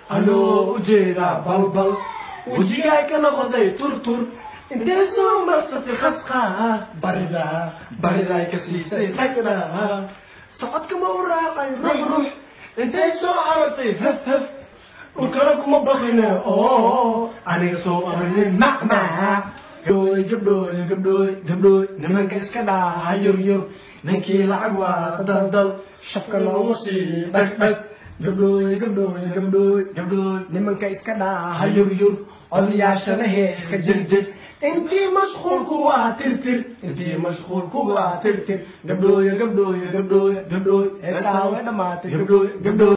anoo ujeeda balbal wejigaa ka noqday turtur intee soo marsatay khasqaas bariday ka siisay dhagdha socodka ma u raacay ruux intee soo aragtay haf dhulkana kuma bakine oo aniga soo aragnin macmac gabdhooy nimanka iska dhaha yuryur ninkii lacag waa daldal shafka loogu sii dhagdhag gabdhooy nimanka iska dhaha yuryur odayaashana heeska jirjir intii mashquulku waa tirtir gabdhooy heestaa way dhamaatay gabdhooy